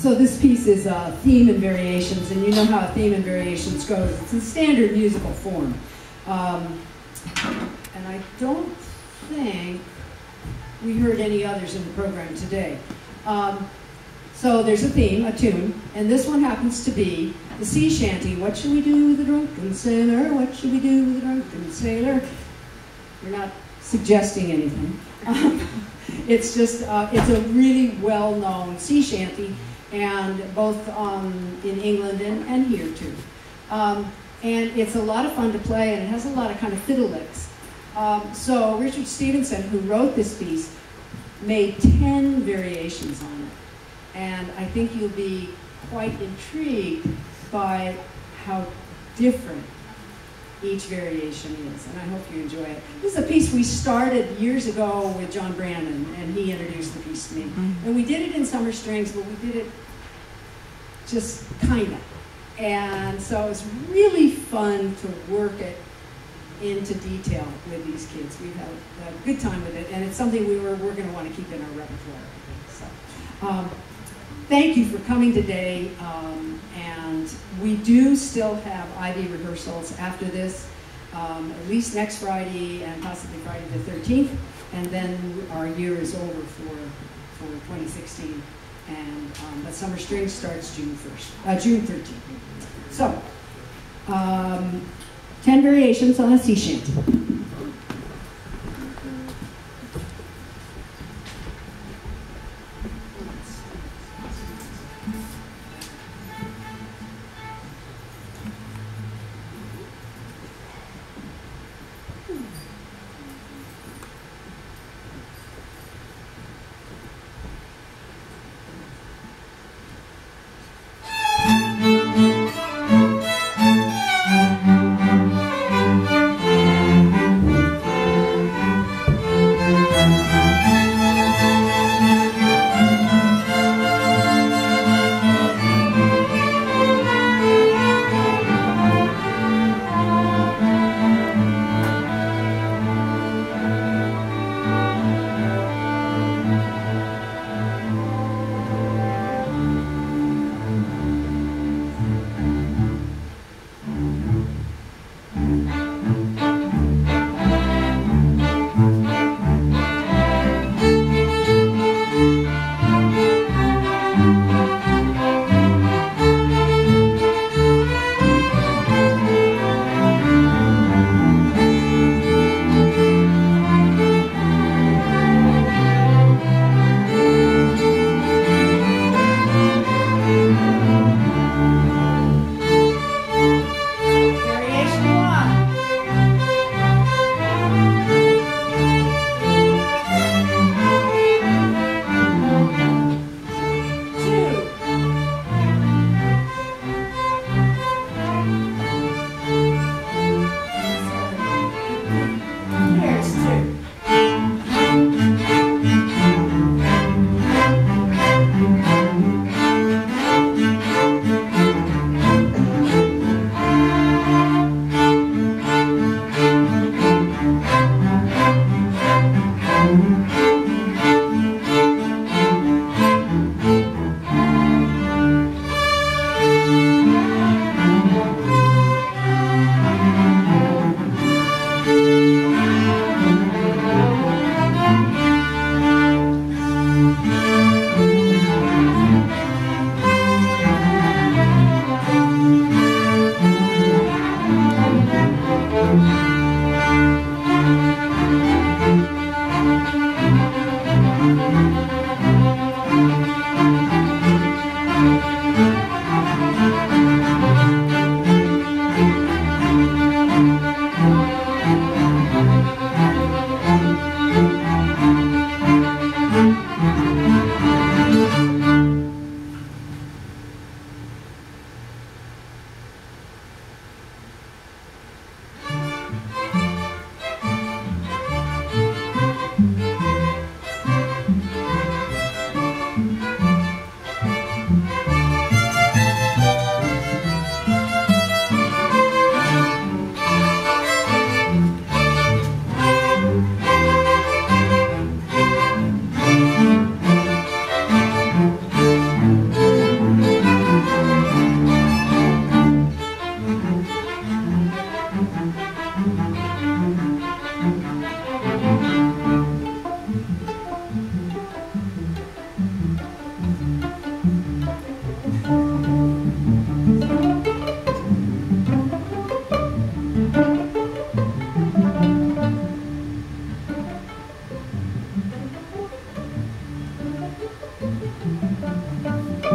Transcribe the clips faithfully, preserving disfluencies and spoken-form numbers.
so this piece is uh, theme and variations, and you know how a theme and variations goes. It's in standard musical form. Um, and I don't think we heard any others in the program today. Um, so there's a theme, a tune, and this one happens to be the sea shanty. What should we do with the drunken sailor? What should we do with the drunken sailor? We're not suggesting anything. Um, it's just, uh, it's a really well-known sea shanty, and both um, in England and, and here too. Um, and it's a lot of fun to play, and it has a lot of kind of fiddle licks. Um, so Richard Stevenson, who wrote this piece, made ten variations on it. And I think you'll be quite intrigued by how different each variation is, and I hope you enjoy it. This is a piece we started years ago with John Brannon, and he introduced the piece to me. Mm-hmm. And we did it in summer strings, but we did it just kind of. And so it was really fun to work it into detail with these kids. We've had a good time with it, and it's something we were, we're going to want to keep in our repertoire, I think. So, um, thank you for coming today, um, and we do still have Ivy rehearsals after this, um, at least next Friday and possibly Friday the thirteenth, and then our year is over for, for twenty sixteen, and um, but Summer Strings starts June first, uh, June thirteenth. So, um, ten variations on a sea shanty.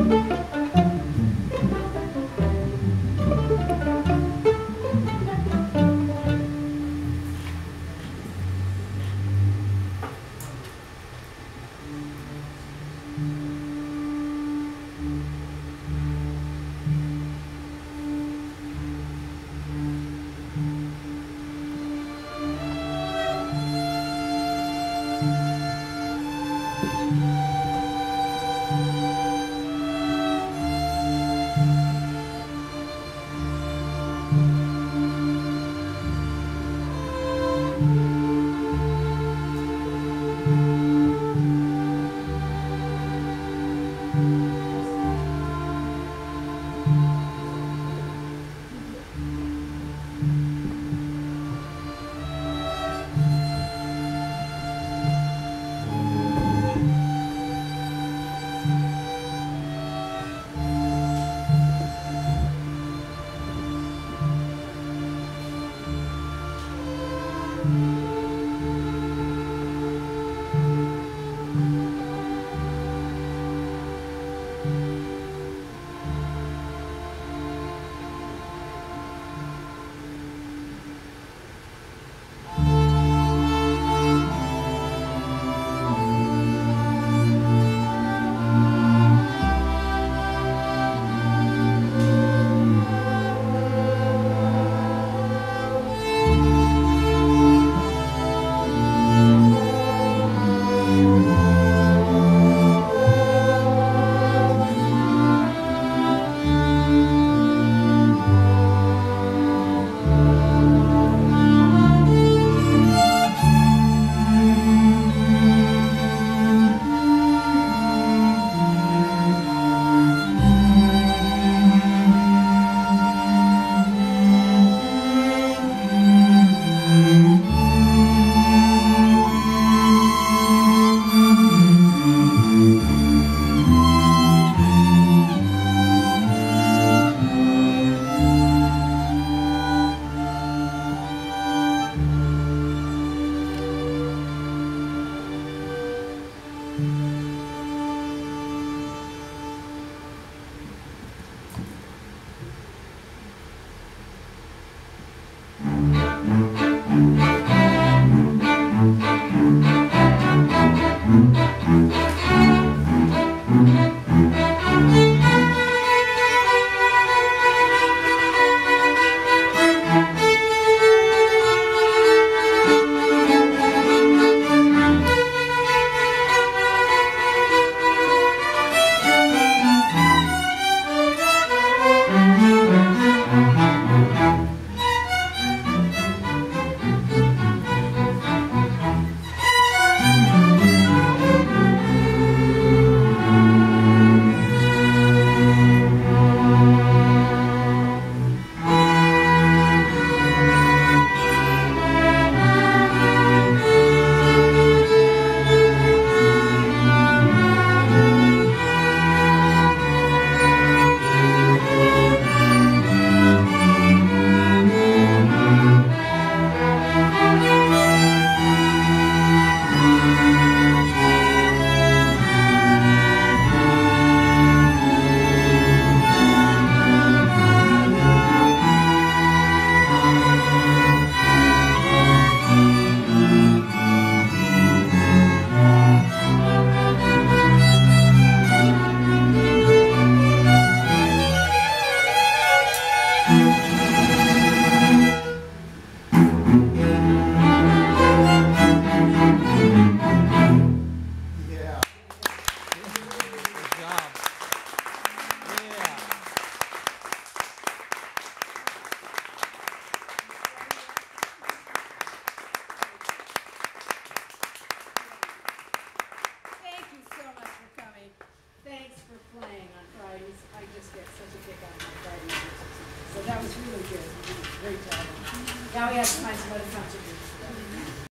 That was really good. You did a great job. Now we have to find some other contributors.